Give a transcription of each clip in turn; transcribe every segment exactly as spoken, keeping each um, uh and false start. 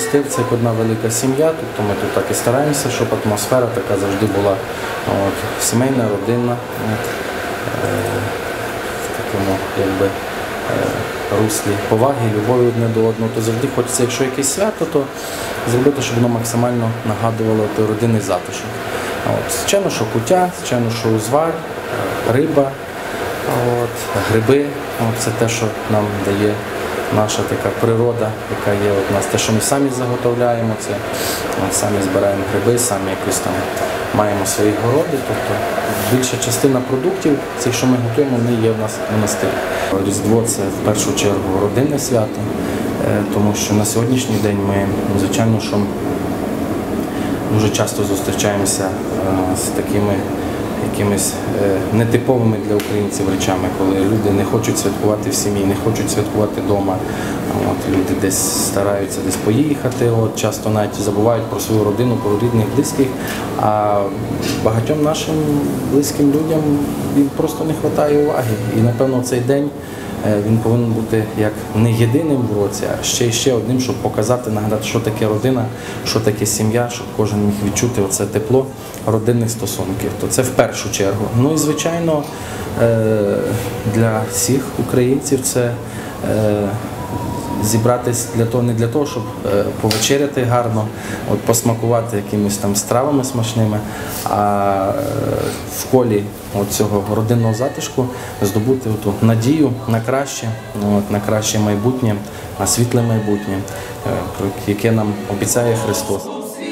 колектив, це як одна велика сім'я, тобто ми тут так і стараємося, щоб атмосфера така завжди була от, сімейна, родинна, от, е, в такому якби, е, руслі поваги, любові одне до одного. То завжди хочеться, якщо якесь свято, то зробити, щоб воно максимально нагадувало той родинний затишок. От, звичайно, що куття, звичайно, що узвар, риба, от, гриби. От, це те, що нам дає наша така природа, яка є у нас. Те, що ми самі заготовляємо, це ми самі збираємо гриби, самі якось там маємо свої городи. Тобто більша частина продуктів, цих, що ми готуємо, вони є в нас в монастирі. Різдво – це в першу чергу родинне свято, тому що на сьогоднішній день ми, звичайно, що дуже часто зустрічаємося з такими якимись нетиповими для українців речами, коли люди не хочуть святкувати в сім'ї, не хочуть святкувати вдома. От, люди десь стараються десь поїхати, от, часто навіть забувають про свою родину, про рідних, близьких, а багатьом нашим близьким людям їм просто не вистачає уваги. І, напевно, цей день він повинен бути як не єдиним в році, а ще і ще одним, щоб показати, нагадати, що таке родина, що таке сім'я, щоб кожен міг відчути оце тепло родинних стосунків. То це в першу чергу. Ну і, звичайно, для всіх українців це зібратись для того, не для того, щоб повечеряти гарно, от, посмакувати якимись там стравами смачними, а в колі от цього родинного затишку здобути оту надію на краще, от, на краще майбутнє, на світле майбутнє, яке нам обіцяє Христос.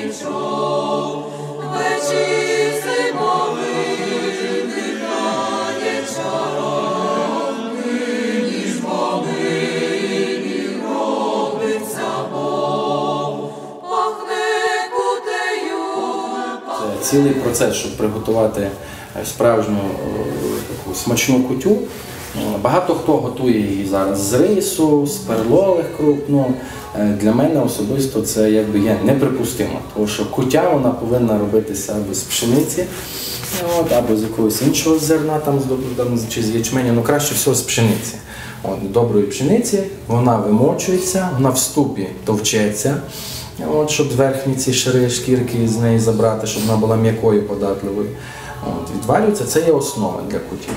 Цілий процес, щоб приготувати справжню таку смачну кутю. Багато хто готує її зараз з рису, з перлових круп. Ну, для мене особисто це якби є неприпустимо, тому що кутя вона повинна робитися або з пшениці, от, або з якогось іншого зерна, там, чи з ячменя, ну краще всього з пшениці. От, доброї пшениці, вона вимочується, вона в ступі товчеться. От, щоб верхні ці шари, шкірки з неї забрати, щоб вона була м'якою, податливою. От, відвалюється, це є основа для куті.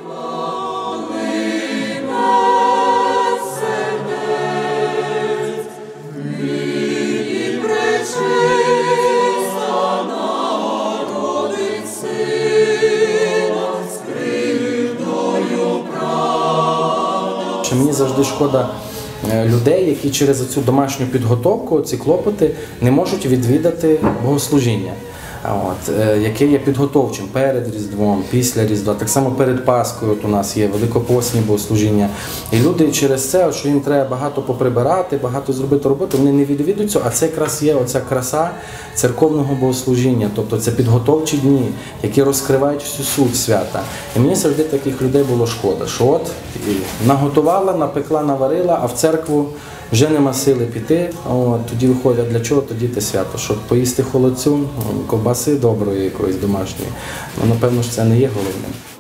Мені завжди шкода людей, які через цю домашню підготовку, ці клопоти, не можуть відвідати богослужіння, от, яке є підготовчим перед Різдвом, після Різдва. Так само перед Пасхою от у нас є великопостні богослужіння. І люди через це, що їм треба багато поприбирати, багато зробити роботи, вони не відвідують цього, а це якраз є оця краса церковного богослужіння, тобто це підготовчі дні, які розкривають всю суть свята. І мені завжди таких людей було шкода, що от наготувала, напекла, наварила, а в церкву вже нема сили піти, от, тоді виходять, для чого тоді те свято, щоб поїсти холодцю, ковбаси доброї якоїсь домашньої. Ну, напевно ж це не є головним.